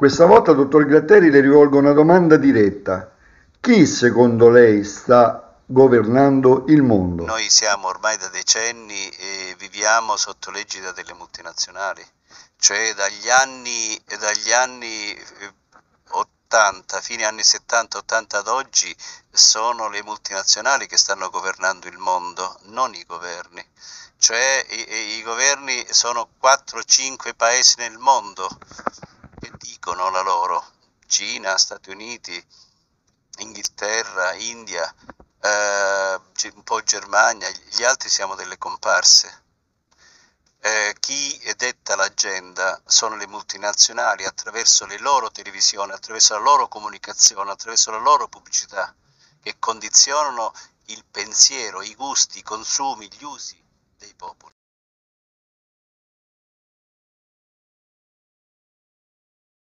Questa volta, dottor Gratteri, le rivolgo una domanda diretta. Chi secondo lei sta governando il mondo? Noi siamo ormai da decenni e viviamo sotto l'egida delle multinazionali, cioè dagli anni 80, fine anni 70-80 ad oggi, sono le multinazionali che stanno governando il mondo, non i governi. Cioè i governi sono 4-5 paesi nel mondo che dicono la loro, Cina, Stati Uniti, Inghilterra, India, un po' Germania, gli altri siamo delle comparse. Chi detta l'agenda sono le multinazionali attraverso le loro televisioni, attraverso la loro comunicazione, attraverso la loro pubblicità, che condizionano il pensiero, i gusti, i consumi, gli usi dei popoli.